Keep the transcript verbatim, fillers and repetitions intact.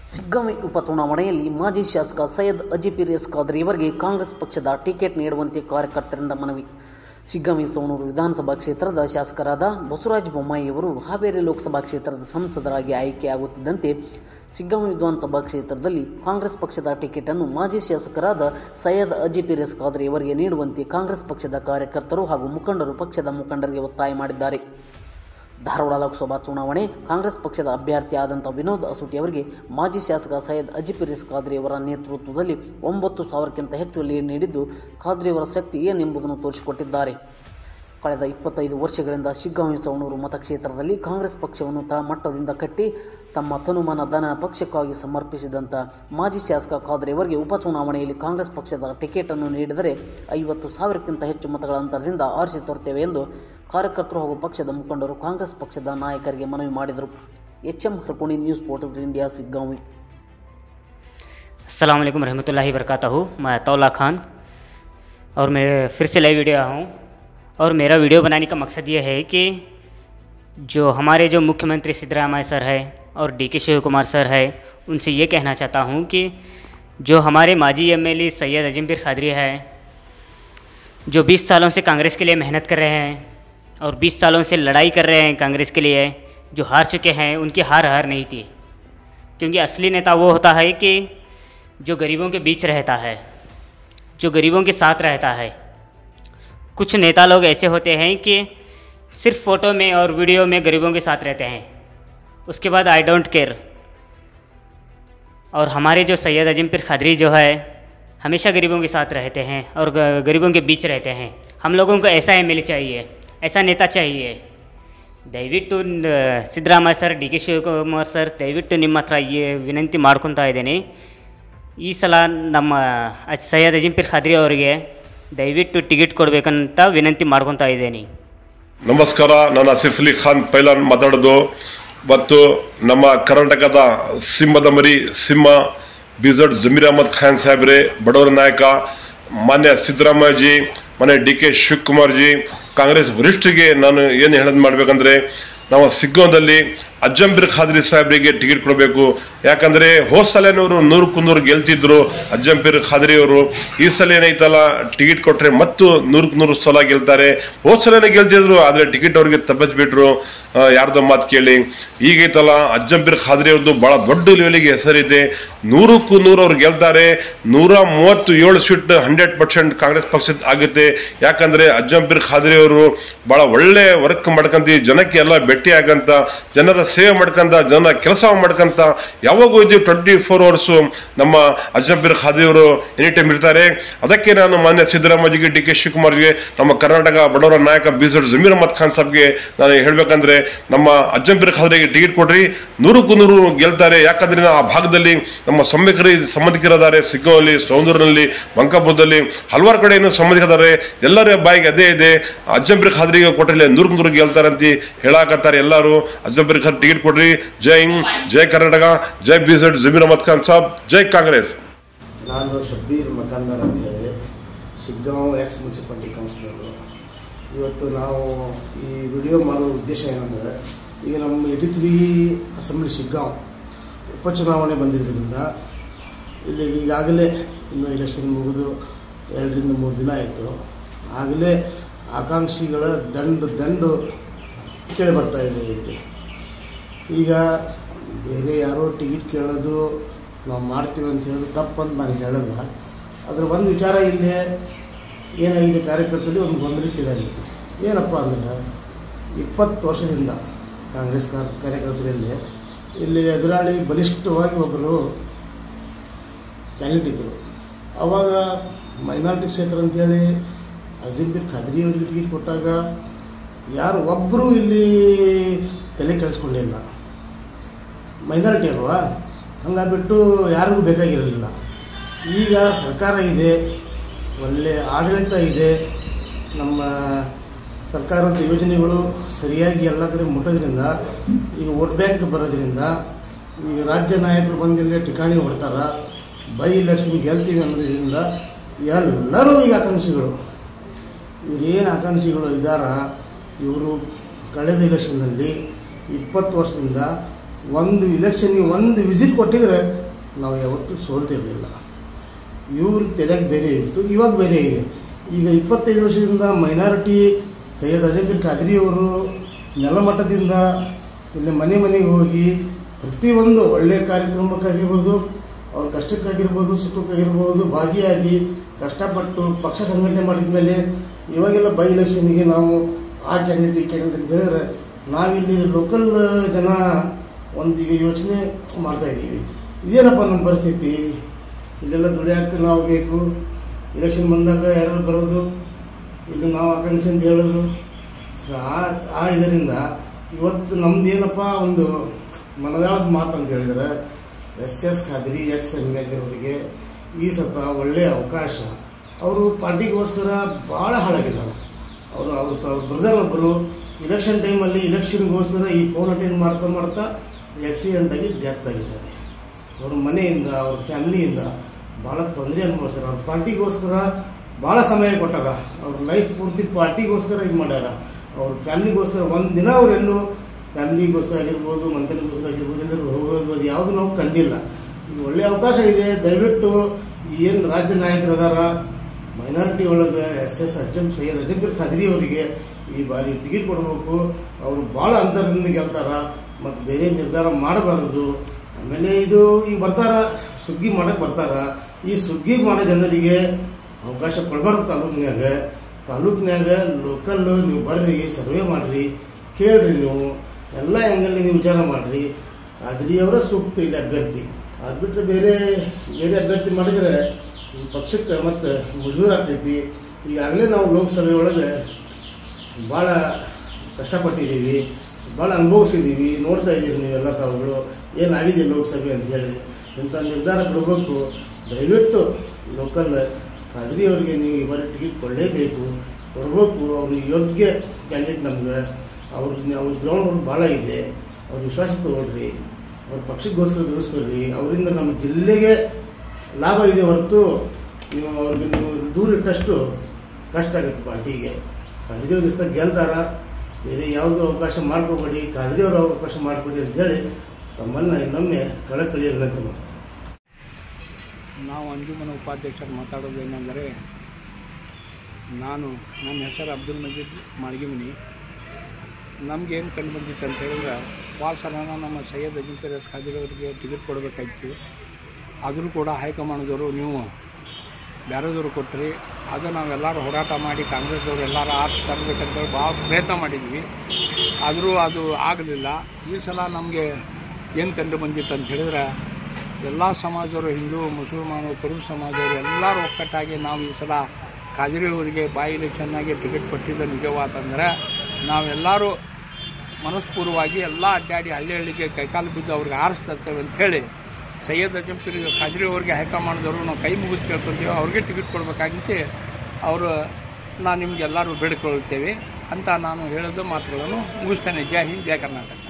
ಸಿಗ್ಗಾಂವಿ ಉಪಚುನಾವಣೆಯಲ್ಲಿ ಮಾಜಿ ಶಾಸಕ ಸೈಯದ್ ಅಜಿಪಿರಿಯಸ್ ಖಾದ್ರಿ ಅವರಿಗೆ ಕಾಂಗ್ರೆಸ್ ಪಕ್ಷದ ಟಿಕೆಟ್ ನೀಡುವಂತೆ ಕಾರ್ಯಕರ್ತರಿಂದ ಮನವಿ. ಸಿಗ್ಗಾಂವಿ ಸವಣೂರು ವಿಧಾನಸಭಾ ಕ್ಷೇತ್ರದ ಶಾಸಕರಾದ ಬಸವರಾಜ ಬೊಮ್ಮಾಯಿಯವರು ಹಾವೇರಿ ಲೋಕಸಭಾ ಕ್ಷೇತ್ರದ ಸಂಸದರಾಗಿ ಆಯ್ಕೆಯಾಗುತ್ತಿದ್ದಂತೆ ಸಿಗ್ಗಾಂವಿ ವಿಧಾನಸಭಾ ಕ್ಷೇತ್ರದಲ್ಲಿ ಕಾಂಗ್ರೆಸ್ ಪಕ್ಷದ ಟಿಕೆಟ್ ಅನ್ನು ಮಾಜಿ ಶಾಸಕರಾದ ಸೈಯದ್ ಅಜಿಪಿರಿಯಸ್ ಖಾದ್ರಿ ಅವರಿಗೆ ನೀಡುವಂತೆ ಕಾಂಗ್ರೆಸ್ ಪಕ್ಷದ ಕಾರ್ಯಕರ್ತರು ಹಾಗೂ ಮುಖಂಡರು ಪಕ್ಷದ ಮುಖಂಡರಿಗೆ ಒತ್ತಾಯ ಮಾಡಿದ್ದಾರೆ. ಧಾರವಾಡ ಲೋಕಸಭಾ ಚುನಾವಣೆ ಕಾಂಗ್ರೆಸ್ ಪಕ್ಷದ ಅಭ್ಯರ್ಥಿ ಆದಂಥ ವಿನೋದ್ ಅಸೂಟಿ ಅವರಿಗೆ ಮಾಜಿ ಶಾಸಕ ಸೈಯದ್ ಅಜಿಪಿರಿಯಸ್ ಖಾದ್ರಿ ಅವರ ನೇತೃತ್ವದಲ್ಲಿ ಒಂಬತ್ತು ಸಾವಿರಕ್ಕಿಂತ ಹೆಚ್ಚು ಲೀಡ್ ನೀಡಿದ್ದು ಖಾದ್ರಿಯವರ ಶಕ್ತಿ ಏನೆಂಬುದನ್ನು ತೋರಿಸಿಕೊಟ್ಟಿದ್ದಾರೆ. ಕಳೆದ ಇಪ್ಪತ್ತೈದು ವರ್ಷಗಳಿಂದ ಸಿಗ್ಗಾಂವಿ ಸವಣೂರು ಮತಕ್ಷೇತ್ರದಲ್ಲಿ ಕಾಂಗ್ರೆಸ್ ಪಕ್ಷವನ್ನು ತಳಮಟ್ಟದಿಂದ ಕಟ್ಟಿ ತಮ್ಮ ತನುಮನ ಧನ ಪಕ್ಷಕ್ಕಾಗಿ ಸಮರ್ಪಿಸಿದಂಥ ಮಾಜಿ ಶಾಸಕ ಖಾದ್ರಿ ಅವರಿಗೆ ಉಪಚುನಾವಣೆಯಲ್ಲಿ ಕಾಂಗ್ರೆಸ್ ಪಕ್ಷದ ಟಿಕೆಟ್ ಅನ್ನು ನೀಡಿದರೆ ಐವತ್ತು ಸಾವಿರಕ್ಕಿಂತ ಹೆಚ್ಚು ಮತಗಳ ಅಂತರದಿಂದ ಆರಿಸಿ ತರುತ್ತೇವೆ ಎಂದು ಕಾರ್ಯಕರ್ತರು ಹಾಗೂ ಪಕ್ಷದ ಮುಖಂಡರು ಕಾಂಗ್ರೆಸ್ ಪಕ್ಷದ ನಾಯಕರಿಗೆ ಮನವಿ ಮಾಡಿದರು. H M Harkoni, news portal India, Shiggavi. अस्सलाम वालेकुम रहमतुल्लाहि वबरकातहू. मैं तौला खान और मैं फिर से लाइव वीडियो आया हूँ और मेरा वीडियो बनाने का मकसद ये है कि जो हमारे जो मुख्यमंत्री सिद्धरामैया सर है और डी के शिव कुमार सर है उनसे ये कहना चाहता हूँ कि जो हमारे माजी M L A Syed Azimpeer Khadri है जो बीस सालों से कांग्रेस के लिए मेहनत कर रहे हैं और बीस सालों से लड़ाई कर रहे हैं कांग्रेस के लिए, जो हार चुके हैं उनकी हार हार नहीं थी, क्योंकि असली नेता वो होता है कि जो गरीबों के बीच रहता है, जो गरीबों के साथ रहता है. कुछ नेता लोग ऐसे होते हैं कि सिर्फ फ़ोटो में और वीडियो में गरीबों के साथ रहते हैं, उसके बाद आई डोंट केयर. और हमारे जो सैयद अजिमपीर खादरी जो है हमेशा गरीबों के साथ रहते हैं और गरीबों के बीच रहते हैं. हम लोगों को ऐसा एम एल ए चाहिए, ऐसा नेता चाहिए. ದಯವಿಟ್ಟು Siddaramaiah sir, D K Shivakumar sir, ದಯವಿಟ್ಟು ನಿಮ್ಮ ಹತ್ರ ಈ ವಿನಂತಿ ಮಾಡ್ಕೊತಾ ಇದ್ದೀನಿ. ಈ ಸಲ ನಮ್ಮ ಸೈಯದ್ ಅಜಿಮಪೀರ್ ಖಾದ್ರಿ ಅವರಿಗೆ ದಯವಿಟ್ಟು ಟಿಕೆಟ್ ಕೊಡಬೇಕಂತ ವಿನಂತಿ ಮಾಡ್ಕೊತಾ ಇದ್ದೀನಿ. ನಮಸ್ಕಾರ, ನಾನು ಆಸಿಫ್ ಅಲಿ ಖಾನ್ ಪೈಲಾನ್ ಮಾತಾಡೋದು. ಮತ್ತು ನಮ್ಮ ಕರ್ನಾಟಕದ ಸಿಂಹದ ಮರಿ ಸಿಂಹ ಬಿಜಡ್ ಜಮೀರ್ ಅಹಮದ್ ಖಾನ್ ಸಾಹೇಬ್ರೆ, ಬಡವರ ನಾಯಕ ಮಾನ್ಯ ಸಿದ್ದರಾಮಯ್ಯಜಿ, ಮನೆ ಡಿ ಕೆ ಶಿವಕುಮಾರ್ ಜಿ, ಕಾಂಗ್ರೆಸ್ ವರಿಷ್ಠರಿಗೆ ನಾನು ಏನು ಹೇಳೋದು ಮಾಡಬೇಕಂದ್ರೆ, ನಾವು ಸಿಗ್ಗಾಂವದಲ್ಲಿ ಅಜ್ಜಂಪೀರ್ ಖಾದ್ರಿ ಸಾಹೇಬರಿಗೆ ಟಿಕೆಟ್ ಕೊಡಬೇಕು. ಯಾಕಂದರೆ ಹೋದ ಸಲನವರು ನೂರಕ್ಕೂ ನೂರು ಗೆಲ್ತಿದ್ರು ಅಜ್ಜಂಪೀರ್ ಖಾದ್ರಿ ಅವರು. ಈ ಸಲ ಏನೈತಲ್ಲ ಟಿಕೆಟ್ ಕೊಟ್ಟರೆ ಮತ್ತು ನೂರಕ್ಕೆ ನೂರು ಸಲ ಗೆಲ್ತಾರೆ. ಹೋದ ಸಲನೇ ಗೆಲ್ತಿದ್ರು, ಆದರೆ ಟಿಕೆಟ್ ಅವ್ರಿಗೆ ತಪ್ಪಿಸ್ಬಿಟ್ರು ಯಾರ್ದೋ ಮಾತು ಕೇಳಿ. ಈಗೈತಲ್ಲ ಅಜ್ಜಂಪೀರ್ ಖಾದ್ರಿ ಅವ್ರದ್ದು ಭಾಳ ದೊಡ್ಡ ಲೆವೆಲಿಗೆ ಹೆಸರಿದೆ. ನೂರಕ್ಕೂ ನೂರು ಅವ್ರು ಗೆಲ್ತಾರೆ. ನೂರ ಮೂವತ್ತು ಏಳು ಸೀಟ್ ಹಂಡ್ರೆಡ್ ಪರ್ಸೆಂಟ್ ಕಾಂಗ್ರೆಸ್ ಪಕ್ಷದ ಆಗುತ್ತೆ. ಯಾಕಂದರೆ ಅಜ್ಜಂಪೀರ್ ಖಾದ್ರಿ ಅವರು ಭಾಳ ಒಳ್ಳೆ ವರ್ಕ್ ಮಾಡ್ಕೊಂತ ಜನಕ್ಕೆ ಎಲ್ಲ ಭೇಟಿ ಆಗಂತ, ಜನರ ಸೇವೆ ಮಾಡ್ಕೊಂತ, ಜನ ಕೆಲಸ ಮಾಡ್ಕೊಂತ ಯಾವಾಗೂ ಇದ್ದೀವಿ ಟ್ವೆಂಟಿ ಫೋರ್ ಅವರ್ಸು ನಮ್ಮ ಅಜ್ಜಂಪೀರ್ ಖಾದ್ರಿ ಅವರು ಎನಿ ಟೈಮ್ ಇರ್ತಾರೆ. ಅದಕ್ಕೆ ನಾನು ಮಾನ್ಯ ಸಿದ್ದರಾಮಯ್ಯಗೆ, ಡಿ ಕೆ ಶಿವಕುಮಾರ್ಗೆ, ನಮ್ಮ ಕರ್ನಾಟಕ ಬಡವರ ನಾಯಕ ಬಿಜಡ್ ಜಮೀರ್ ಅಹಮದ್ ಖಾನ್ ಸಾಬ್ಗೆ ನಾನು ಹೇಳಬೇಕಂದ್ರೆ, ನಮ್ಮ ಅಜ್ಜಂಪೀರ್ ಖಾದ್ರಿಗೆ ಟಿಕೆಟ್ ಕೊಡ್ರಿ, ನೂರಕ್ಕೂ ನೂರು ಗೆಲ್ತಾರೆ. ಯಾಕಂದ್ರೆ ಆ ಭಾಗದಲ್ಲಿ ನಮ್ಮ ಸಂಬಂಧಿಕರು ಸಂಬಂಧಿಕರಿದ್ದಾರೆ. ಸಿಗ್ಗಾಂವಲ್ಲಿ, ಸೌಂದೂರಿನಲ್ಲಿ, ಬಂಕಾಪುರದಲ್ಲಿ ಹಲವಾರು ಕಡೆ ಏನು ಸಂಬಂಧಿಕರಿದ್ದಾರೆ. ಎಲ್ಲರ ಬಾಯಿಗೆ ಅದೇ ಇದೆ, ಅಜ್ಜಂಪೀರ್ ಖಾದ್ರಿಗೆ ಕೊಟ್ಟರೆ ನೂರಕ್ಕೆ ನೂರು ಗೆಲ್ತಾರೆ ಅಂತ ಹೇಳಾಕತ್ತಾರೆ ಎಲ್ಲರೂ. ಅಜ್ಜಂಪೀರ್ ಖಾದ್ರಿ ಟಿಕೆಟ್ ಕೊಡ್ರಿ. ಜೈ ಹಿಂದ್, ಜೈ ಕರ್ನಾಟಕ, ಜೈ ಬಿಜಡ್ ಜಮೀರ್ ಅಹಮದ್ ಖಾನ್ ಸಾಬ್, ಜೈ ಕಾಂಗ್ರೆಸ್. ನಾನು ಶಬ್ಬೀರ್ ಮಕಾಂದರ್ ಅಂತ ಹೇಳಿ ಸಿಗ್ಗಾಂವ್ ಎಕ್ಸ್ ಮುನ್ಸಿಪಾಲಿಟಿ ಕೌನ್ಸಿಲರು. ಇವತ್ತು ನಾವು ಈ ವಿಡಿಯೋ ಮಾಡೋ ಉದ್ದೇಶ ಏನಂದರೆ, ಈಗ ನಮ್ಮ ಏಟಿ ತ್ರೀ ಅಸೆಂಬ್ಲಿ ಸಿಗ್ಗಾಂವ್ ಉಪಚುನಾವಣೆ ಬಂದಿರೋದ್ರಿಂದ ಇಲ್ಲಿ ಈಗಾಗಲೇ ಇನ್ನು ಎಲೆಕ್ಷನ್ ಮುಗಿದು ಎರಡರಿಂದ ಮೂರು ದಿನ ಆಯಿತು. ಆಗಲೇ ಆಕಾಂಕ್ಷಿಗಳ ದಂಡು ದಂಡು ಕೇಳಿ ಬರ್ತಾ ಇದೆ. ಇಲ್ಲಿ ಈಗ ಬೇರೆ ಯಾರೋ ಟಿಕೆಟ್ ಕೇಳೋದು ನಾವು ಮಾಡ್ತೀವಿ ಅಂತ ಹೇಳೋದು ತಪ್ಪಂತ ನಾನು ಹೇಳಲ್ಲ. ಅದ್ರ ಒಂದು ವಿಚಾರ ಇಲ್ಲಿ ಏನಾಗಿದೆ, ಕಾರ್ಯಕರ್ತರಲ್ಲಿ ಒಂದು ಗೊಂದಲ ಕೇಳಾಗಿದೆ. ಏನಪ್ಪ ಅಂದರೆ, ಇಪ್ಪತ್ತು ವರ್ಷದಿಂದ ಕಾಂಗ್ರೆಸ್ ಕಾರ್ಯಕರ್ತರಲ್ಲಿ ಇಲ್ಲಿ ಎದುರಾಳಿ ಬಲಿಷ್ಠವಾಗಿ ಒಬ್ಬರು ಕ್ಯಾಂಡಿಡೇಟ್ ಇದ್ದರು. ಆವಾಗ ಮೈನಾರಿಟಿ ಕ್ಷೇತ್ರ ಅಂಥೇಳಿ ಅಜಿಮಪೀರ್ ಖಾದ್ರಿ ಅವರಿಗೆ ಟಿಕೆಟ್ ಕೊಟ್ಟಾಗ ಯಾರು ಒಬ್ಬರು ಇಲ್ಲಿ ತಲೆ ಕೆಡಿಸ್ಕೊಂಡಿಲ್ಲ. ಮೈನಾರಿಟಿ ಅಲ್ವಾ, ಹಂಗಾಗ್ಬಿಟ್ಟು ಯಾರಿಗೂ ಬೇಕಾಗಿರಲಿಲ್ಲ. ಈಗ ಸರ್ಕಾರ ಇದೆ, ಒಳ್ಳೆ ಆಡಳಿತ ಇದೆ, ನಮ್ಮ ಸರ್ಕಾರದ ಯೋಜನೆಗಳು ಸರಿಯಾಗಿ ಎಲ್ಲ ಕಡೆ ಮುಟ್ಟೋದ್ರಿಂದ, ಈಗ ವೋಟ್ ಬ್ಯಾಂಕ್ ಬರೋದ್ರಿಂದ, ಈಗ ರಾಜ್ಯ ನಾಯಕರು ಬಂದಿಲ್ಲೇ ಠಿಕಾಣಿ ಹೊಡ್ತಾರ, ಬೈ ಎಲೆಕ್ಷನ್ ಗೆಲ್ತೀವಿ ಅನ್ನೋದ್ರಿಂದ ಎಲ್ಲರೂ ಈಗ ಆಕಾಂಕ್ಷಿಗಳು. ಇವರೇನು ಆಕಾಂಕ್ಷಿಗಳು ಇದ್ದಾರ, ಇವರು ಕಳೆದ ಎಲೆಕ್ಷನ್ನಲ್ಲಿ ಇಪ್ಪತ್ತು ವರ್ಷದಿಂದ ಒಂದು ಇಲೆಕ್ಷನ್ಗೆ ಒಂದು ವಿಸಿಟ್ ಕೊಟ್ಟಿದ್ರೆ ನಾವು ಯಾವತ್ತೂ ಸೋಲ್ತಿರಲಿಲ್ಲ. ಇವ್ರ ತೆರೆಗೆ ಬೇರೆ ಇತ್ತು, ಇವಾಗ ಬೇರೆ ಇದೆ. ಈಗ ಇಪ್ಪತ್ತೈದು ವರ್ಷದಿಂದ ಮೈನಾರಿಟಿ ಸೈಯದ್ ಅಜಂಪೀರ್ ಖಾದ್ರಿ ಅವರು ನೆಲಮಟ್ಟದಿಂದ ಇಲ್ಲಿ ಮನೆ ಮನೆಗೆ ಹೋಗಿ ಪ್ರತಿಯೊಂದು ಒಳ್ಳೆಯ ಕಾರ್ಯಕ್ರಮಕ್ಕಾಗಿರ್ಬೋದು, ಅವ್ರ ಕಷ್ಟಕ್ಕಾಗಿರ್ಬೋದು, ಸುಖಕ್ಕಾಗಿರ್ಬೋದು ಭಾಗಿಯಾಗಿ ಕಷ್ಟಪಟ್ಟು ಪಕ್ಷ ಸಂಘಟನೆ ಮಾಡಿದ ಮೇಲೆ ಇವಾಗೆಲ್ಲ ಬೈ ಎಲೆಕ್ಷನ್ಗೆ ನಾವು ಆ ಕ್ಯಾಂಡಿಡೇಟ್ ಈ ಕ್ಯಾಂಡಿಡೇಟ್ ಅಂತ ಹೇಳಿದ್ರೆ ನಾವಿಲ್ಲಿ ಲೋಕಲ್ ಜನ ಒಂದು ಈಗ ಯೋಚನೆ ಮಾಡ್ತಾಯಿದ್ದೀವಿ, ಇದೇನಪ್ಪ ನಮ್ಮ ಪರಿಸ್ಥಿತಿ, ಇಲ್ಲೆಲ್ಲ ದುಡಿಯೋಕ್ಕೆ ನಾವು ಬೇಕು, ಎಲೆಕ್ಷನ್ ಬಂದಾಗ ಯಾರು ಬರೋದು, ಇಲ್ಲಿ ನಾವು ಆಕಾಂಕ್ಷೆ ಅಂತ ಹೇಳೋದು. ಆ ಆ ಇದರಿಂದ ಇವತ್ತು ನಮ್ದು ಏನಪ್ಪ ಒಂದು ಮನದಾಳದ ಮಾತು ಅಂತ ಹೇಳಿದ್ರೆ S S Khadri ex M L A ಅವರಿಗೆ ಈ ಸತ ಒಳ್ಳೆಯ ಅವಕಾಶ. ಅವರು ಪಾರ್ಟಿಗೋಸ್ಕರ ಭಾಳ ಹಾಳಾಗಿದ್ದಾರೆ. ಅವರು ಅವ್ರ ಅವ್ರ ಬ್ರದರ್ ಒಬ್ಬರು ಇಲೆಕ್ಷನ್ ಟೈಮಲ್ಲಿ ಇಲೆಕ್ಷನ್ಗೋಸ್ಕರ ಈ ಫೋನ್ ಅಟೆಂಡ್ ಮಾಡ್ತಾ ಮಾಡ್ತಾ ಆಕ್ಸಿಡೆಂಟಾಗಿ ಡೆತ್ ಆಗಿದ್ದಾರೆ. ಅವ್ರ ಮನೆಯಿಂದ ಅವ್ರ ಫ್ಯಾಮಿಲಿಯಿಂದ ಭಾಳ ತೊಂದರೆ ಅನುಭವಿಸ್ತಾರೆ. ಅವ್ರ ಪಾರ್ಟಿಗೋಸ್ಕರ ಭಾಳ ಸಮಯ ಕೊಟ್ಟಾರ, ಅವ್ರ ಲೈಫ್ ಪೂರ್ತಿ ಪಾರ್ಟಿಗೋಸ್ಕರ ಇದು ಮಾಡ್ಯಾರ. ಅವ್ರ ಫ್ಯಾಮಿಲಿಗೋಸ್ಕರ ಒಂದು ದಿನ ಅವರೆಲ್ಲೂ ಫ್ಯಾಮಿಲಿಗೋಸ್ಕರ ಆಗಿರ್ಬೋದು, ಮಂತ್ರಿಗೋಸ್ಕರ ಆಗಿರ್ಬೋದು, ಎಲ್ಲರೂ ಹೋಗೋದು ಅದು ಯಾವುದು ನಾವು ಕಂಡಿಲ್ಲ. ಈಗ ಒಳ್ಳೆಯ ಅವಕಾಶ ಇದೆ. ದಯವಿಟ್ಟು ಏನು ರಾಜ್ಯ ನಾಯಕರು ಅದಾರ ಮೈನಾರಿಟಿ ಒಳಗೆ ಎಸ್ ಎಸ್ ಅಜಂ ಸೈಯದ್ ಅಜಂಪೀರ್ ಖಾದ್ರಿ ಅವರಿಗೆ ಈ ಬಾರಿ ಟಿಕೆಟ್ ಕೊಡಬೇಕು. ಅವರು ಭಾಳ ಅಂತರದಿಂದ ಗೆಲ್ತಾರ ಮತ್ತು ಬೇರೆ ನಿರ್ಧಾರ ಮಾಡಬಾರದು. ಆಮೇಲೆ ಇದು ಈಗ ಬರ್ತಾರ ಸುಗ್ಗಿ ಮಾಡಕ್ಕೆ ಬರ್ತಾರ, ಈ ಸುಗ್ಗಿ ಮಾಡೋ ಜನರಿಗೆ ಅವಕಾಶ ಕೊಡಬಾರ್ದು. ತಾಲೂಕಿನಾಗ ತಾಲೂಕಿನಾಗ ಲೋಕಲ್ ನೀವು ಬರ್ರಿ, ಸರ್ವೆ ಮಾಡಿರಿ, ಕೇಳ್ರಿ, ನೀವು ಎಲ್ಲ ಹೆಂಗಲ್ಲಿ ನೀವು ವಿಚಾರ ಮಾಡಿರಿ. ಖಾದ್ರಿ ಅವರ ಸೂಕ್ತ ಇಲ್ಲಿ ಅಭ್ಯರ್ಥಿ. ಅದು ಬಿಟ್ಟರೆ ಬೇರೆ ಬೇರೆ ಅಭ್ಯರ್ಥಿ ಮಾಡಿದರೆ ಈ ಪಕ್ಷಕ್ಕೆ ಮತ್ತು ಮುಜೂರು ಆಗ್ತೈತಿ. ಈಗಾಗಲೇ ನಾವು ಲೋಕಸಭೆ ಒಳಗೆ ಭಾಳ ಕಷ್ಟಪಟ್ಟಿದ್ದೀವಿ, ಭಾಳ ಅನುಭವಿಸಿದ್ದೀವಿ, ನೋಡ್ತಾ ಇದ್ದೀವಿ ನೀವೆಲ್ಲ ತಾವುಗಳು ಏನಾಗಿದೆ ಲೋಕಸಭೆ ಅಂತ ಹೇಳಿ. ಇಂಥ ನಿರ್ಧಾರ ಬಿಡಬೇಕು. ದಯವಿಟ್ಟು ಲೋಕಲ್ ಖಾದ್ರಿ ಅವರಿಗೆ ನೀವು ಇವಾಗ ಟಿಕೆಟ್ ಕೊಡಲೇಬೇಕು, ಕೊಡಬೇಕು. ಅವ್ರಿಗೆ ಯೋಗ್ಯ ಕ್ಯಾಂಡಿಡೇಟ್ ನಮ್ಗೆ. ಅವ್ರಿಗೆ ಅವ್ರ ಗ್ರೌಂಡ್ ಭಾಳ ಇದೆ, ಅವ್ರ ವಿಶ್ವಾಸ ತಗೊಳ್ರಿ, ಅವ್ರ ಪಕ್ಷಕ್ಕೋಸ್ಕರ ದುಡಿಸ್ಕೊಳ್ರಿ. ಅವರಿಂದ ನಮ್ಮ ಜಿಲ್ಲೆಗೆ ಲಾಭ ಇದೆ ಹೊರತು ನೀವು ಅವ್ರಿಗೆ ನೀವು ದೂರ ಇಟ್ಟಷ್ಟು ಕಷ್ಟ ಆಗುತ್ತೆ ಪಾರ್ಟಿಗೆ. ಖಾದ್ರಿ ಅವ್ರ ಇಷ್ಟ ಗೆಲ್ತಾರ, ಬೇರೆ ಯಾವುದೂ ಅವಕಾಶ ಮಾಡ್ಕೋಬೇಡಿ, ಖಾದ್ರಿ ಅವ್ರ ಅವಕಾಶ ಮಾಡಿಕೊಡಿ ಅಂತ ಹೇಳಿ ತಮ್ಮನ್ನು ಇನ್ನೊಮ್ಮೆ ಕಳಕಳಿ ವಿನಂತಿ ಮಾಡ್ತಾರೆ. ನಾವು ಅಂಜುಮನ ಉಪಾಧ್ಯಕ್ಷರು ಮಾತಾಡೋದು ಏನಂದರೆ, ನಾನು ನನ್ನ ಹೆಸರು ಅಬ್ದುಲ್ ಮಜೀದ್ ಮಾಳ್ಗಿಮನಿ. ನಮಗೇನು ಕಂಡು ಬಂದಿತ್ತು ಅಂತ ಹೇಳಿದ್ರೆ, ಭಾಳ ಸಲ ನಮ್ಮ ಸೈಯದ್ ಅಜಂಪೀರ್ ಎಸ್ ಖಾದ್ರಿ ಅವರಿಗೆ ಟಿಕೆಟ್ ಕೊಡಬೇಕಾಗಿತ್ತು. ಆದರೂ ಕೂಡ ಹೈಕಮಾಂಡ್ದವರು ನೀವು ಬೇರೆದವರು ಕೊಟ್ಟರಿ. ಅದು ನಾವೆಲ್ಲರೂ ಹೋರಾಟ ಮಾಡಿ ಕಾಂಗ್ರೆಸ್ದವ್ರು ಎಲ್ಲರೂ ಆರ್ಸ್ ತರಬೇಕಂತ ಭಾಳ ಪ್ರಯತ್ನ ಮಾಡಿದ್ವಿ, ಆದರೂ ಅದು ಆಗಲಿಲ್ಲ. ಈ ಸಲ ನಮಗೆ ಏನು ಕಂಡು ಬಂದಿತ್ತು ಅಂತ ಹೇಳಿದ್ರೆ, ಎಲ್ಲ ಸಮಾಜದವರು, ಹಿಂದೂ, ಮುಸಲ್ಮಾನರು, ಕುರುಬ ಸಮಾಜದವರು ಎಲ್ಲರೂ ಒಕ್ಕಟ್ಟಾಗಿ ನಾವು ಈ ಸಲ ಖಾದ್ರಿ ಅವರಿಗೆ ಬಾಯಿ ಎಲೆಕ್ಷನ್ನಾಗಿ ಟಿಕೆಟ್ ಕೊಟ್ಟಿದ್ದು ನಿಜವಾತಂದರೆ ನಾವೆಲ್ಲರೂ ಮನಸ್ಪೂರ್ವವಾಗಿ ಎಲ್ಲ ಅಡ್ಡಾಡಿ ಹಳ್ಳಿ ಹಳ್ಳಿಗೆ ಕೈಕಾಲು ಬಿದ್ದು ಅವ್ರಿಗೆ ಆರಿಸ್ತೇವೆ ಅಂತ ಹೇಳಿ ಸೈಯದ್ ಅಜಂಪೀರ್ ಖಾದ್ರಿ ಅವ್ರಿಗೆ ಹೈಕಮಾಂಡ್ದವರು ನಾವು ಕೈ ಮುಗಿದು ಕೇಳ್ಕೊತೀವಿ, ಅವ್ರಿಗೆ ಟಿಕೆಟ್ ಕೊಡಬೇಕಾಗಿತ್ತು. ಅವರು ನಾನು ನಿಮಗೆಲ್ಲರೂ ಬೇಡಿಕೊಳ್ಳುತ್ತೇವೆ ಅಂತ ನಾನು ಹೇಳೋದು ಮಾತುಗಳನ್ನು ಮುಗಿಸ್ತೇನೆ. ಜೈ ಹಿಂದ್, ಜೈ ಕರ್ನಾಟಕ.